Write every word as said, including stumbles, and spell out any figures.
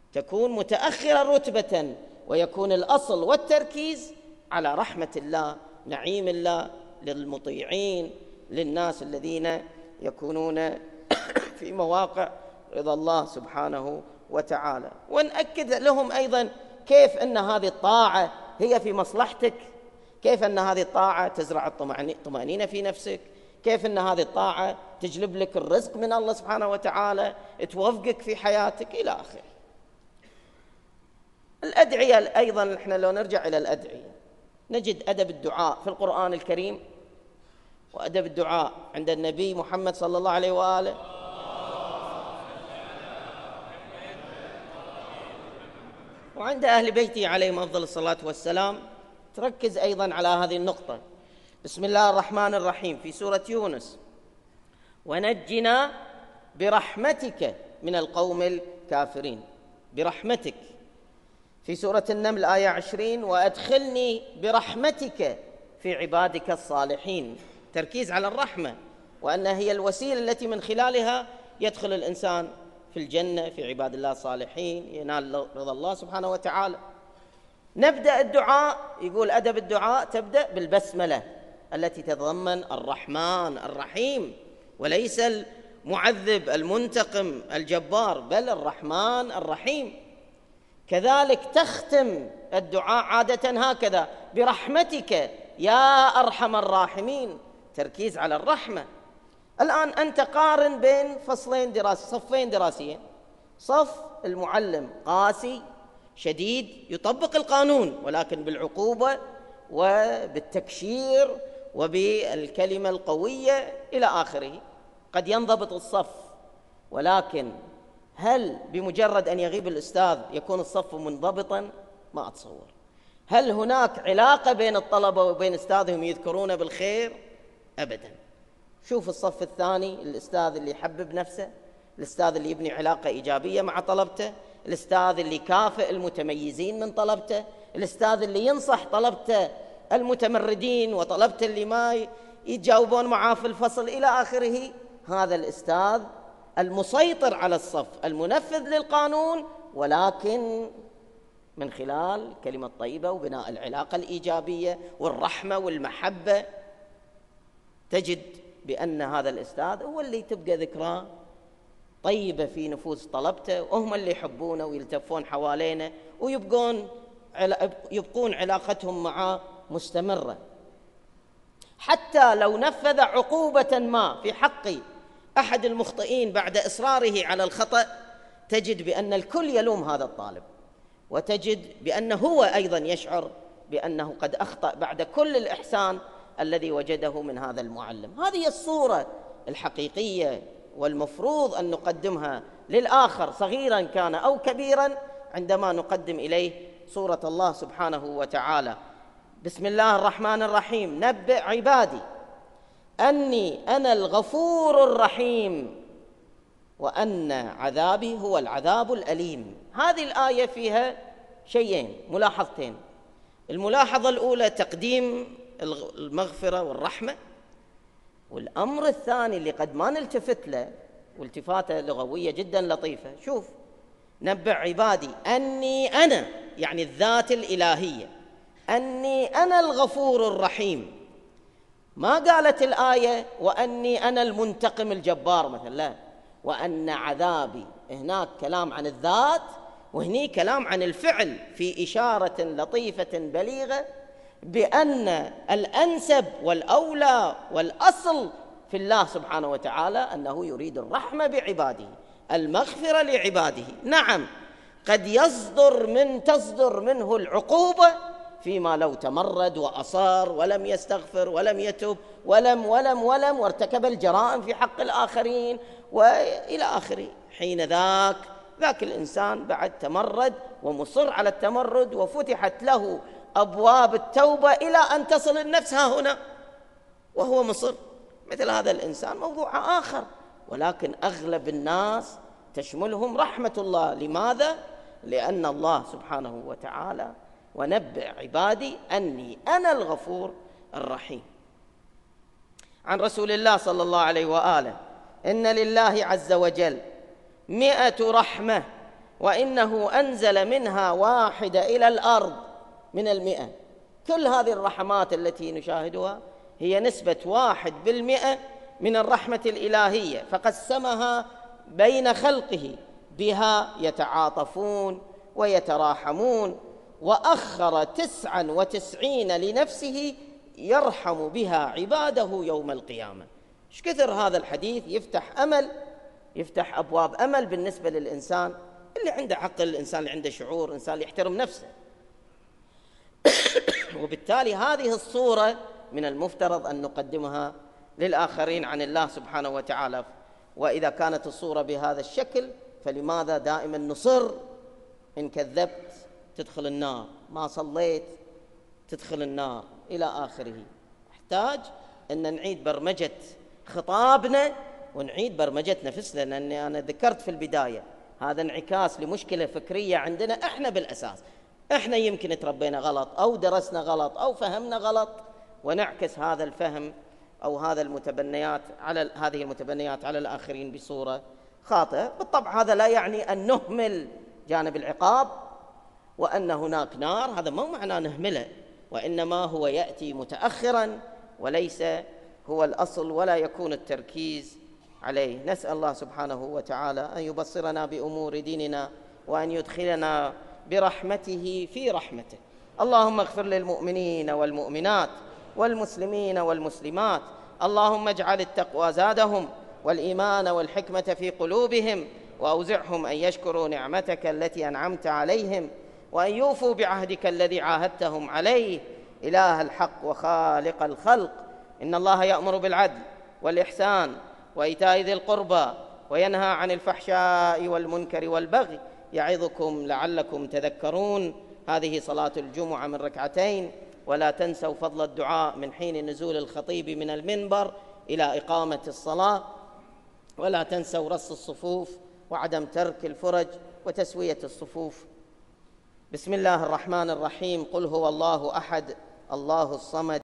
تكون متأخرة رتبة، ويكون الأصل والتركيز على رحمة الله، نعيم الله للمطيعين، للناس الذين يكونون في مواقع رضا الله سبحانه وتعالى. ونأكد لهم أيضا كيف أن هذه الطاعة هي في مصلحتك، كيف أن هذه الطاعة تزرع الطمأنينة في نفسك، كيف أن هذه الطاعة تجلب لك الرزق من الله سبحانه وتعالى، توفقك في حياتك إلى آخره. الأدعية أيضا، إحنا لو نرجع إلى الأدعية نجد أدب الدعاء في القرآن الكريم، وأدب الدعاء عند النبي محمد صلى الله عليه وآله، وعند أهل بيته عليهم أفضل الصلاة والسلام. تركز أيضا على هذه النقطة. بسم الله الرحمن الرحيم في سورة يونس: ونجنا برحمتك من القوم الكافرين، برحمتك. في سورة النمل آية عشرين: وأدخلني برحمتك في عبادك الصالحين. تركيز على الرحمة، وأنها هي الوسيلة التي من خلالها يدخل الإنسان في الجنة في عباد الله الصالحين، ينال رضا الله سبحانه وتعالى. نبدأ الدعاء، يقول أدب الدعاء تبدأ بالبسملة التي تتضمن الرحمن الرحيم، وليس المعذب المنتقم الجبار، بل الرحمن الرحيم. كذلك تختم الدعاء عادة هكذا: برحمتك يا أرحم الراحمين. تركيز على الرحمة. الآن أنت قارن بين فصلين دراسي، صفين دراسيين: صف المعلم قاسي شديد يطبق القانون، ولكن بالعقوبة وبالتكشير وبالكلمة القوية إلى آخره. قد ينضبط الصف، ولكن هل بمجرد أن يغيب الأستاذ يكون الصف منضبطا؟ ما أتصور. هل هناك علاقة بين الطلبة وبين أستاذهم يذكرون بالخير؟ أبدا. شوف الصف الثاني، الأستاذ اللي يحبب نفسه، الأستاذ اللي يبني علاقة إيجابية مع طلبته، الأستاذ اللي يكافئ المتميزين من طلبته، الأستاذ اللي ينصح طلبته المتمردين وطلبته اللي ما يتجاوبون معاه في الفصل إلى آخره. هذا الأستاذ المسيطر على الصف، المنفذ للقانون، ولكن من خلال كلمة طيبة وبناء العلاقة الإيجابية والرحمة والمحبة تجد بأن هذا الأستاذ هو اللي تبقى ذكراه طيبة في نفوس طلبته، وهم اللي يحبونه ويلتفون حوالينه ويبقون يبقون علاقتهم معه مستمرة. حتى لو نفذ عقوبة ما في حق أحد المخطئين بعد إصراره على الخطأ، تجد بأن الكل يلوم هذا الطالب، وتجد بأنه هو أيضا يشعر بأنه قد أخطأ بعد كل الإحسان الذي وجده من هذا المعلم. هذه الصورة الحقيقية والمفروض أن نقدمها للآخر صغيرا كان أو كبيرا عندما نقدم إليه صورة الله سبحانه وتعالى. بسم الله الرحمن الرحيم: نبئ عبادي أني أنا الغفور الرحيم وأن عذابي هو العذاب الأليم. هذه الآية فيها شيئين، ملاحظتين. الملاحظة الأولى تقديم المغفرة والرحمة، والأمر الثاني اللي قد ما نلتفت له، والتفاتة لغوية جدا لطيفة. شوف: نبئ عبادي أني أنا، يعني الذات الإلهية، أني أنا الغفور الرحيم. ما قالت الآية وأني أنا المنتقم الجبار مثلا، لا، وأن عذابي. هناك كلام عن الذات، وهني كلام عن الفعل، في إشارة لطيفة بليغة بأن الأنسب والأولى والأصل في الله سبحانه وتعالى أنه يريد الرحمة بعباده، المغفرة لعباده. نعم، قد يصدر من تصدر منه العقوبة فيما لو تمرد وأصر ولم يستغفر ولم يتب ولم ولم ولم وارتكب الجرائم في حق الآخرين وإلى آخره. حين ذاك ذاك الإنسان بعد تمرد ومصر على التمرد، وفتحت له أبواب التوبة إلى أن تصل النفس ها هنا وهو مصر. مثل هذا الإنسان موضوع آخر، ولكن أغلب الناس تشملهم رحمة الله. لماذا؟ لأن الله سبحانه وتعالى: ونبئ عبادي أني أنا الغفور الرحيم. عن رسول الله صلى الله عليه وآله: إن لله عز وجل مئة رحمة وإنه أنزل منها واحدة إلى الأرض من المئة. كل هذه الرحمات التي نشاهدها هي نسبة واحد بالمئة من الرحمة الإلهية، فقسمها بين خلقه، بها يتعاطفون ويتراحمون، وأخر تسعا وتسعين لنفسه يرحم بها عباده يوم القيامة. ايش كثر هذا الحديث يفتح أمل، يفتح أبواب أمل بالنسبة للإنسان اللي عنده عقل، الإنسان اللي عنده شعور، الإنسان اللي يحترم نفسه. وبالتالي هذه الصورة من المفترض أن نقدمها للآخرين عن الله سبحانه وتعالى. وإذا كانت الصورة بهذا الشكل فلماذا دائما نصر إن كذبت تدخل النار، ما صليت تدخل النار، إلى آخره. نحتاج أن نعيد برمجة خطابنا ونعيد برمجة نفسنا، لأني أنا ذكرت في البداية هذا انعكاس لمشكلة فكرية عندنا إحنا بالأساس. إحنا يمكن تربينا غلط أو درسنا غلط أو فهمنا غلط، ونعكس هذا الفهم أو هذا المتبنيات على هذه المتبنيات على الآخرين بصورة خاطئة. بالطبع هذا لا يعني أن نهمل جانب العقاب وأن هناك نار، هذا ما معناه نهمله، وإنما هو يأتي متأخرا وليس هو الأصل، ولا يكون التركيز عليه. نسأل الله سبحانه وتعالى أن يبصرنا بأمور ديننا وأن يدخلنا برحمته في رحمته. اللهم اغفر للمؤمنين والمؤمنات والمسلمين والمسلمات، اللهم اجعل التقوى زادهم والإيمان والحكمة في قلوبهم، وأوزعهم أن يشكروا نعمتك التي أنعمت عليهم، وأن يوفوا بعهدك الذي عاهدتهم عليه. إله الحق وخالق الخلق، إن الله يأمر بالعدل والإحسان وإيتاء ذي القربى وينهى عن الفحشاء والمنكر والبغي، يعظكم لعلكم تذكرون. هذه صلاة الجمعة من ركعتين، ولا تنسوا فضل الدعاء من حين نزول الخطيب من المنبر إلى إقامة الصلاة، ولا تنسوا رص الصفوف وعدم ترك الفرج وتسوية الصفوف. بسم الله الرحمن الرحيم. قل هو الله أحد الله الصمد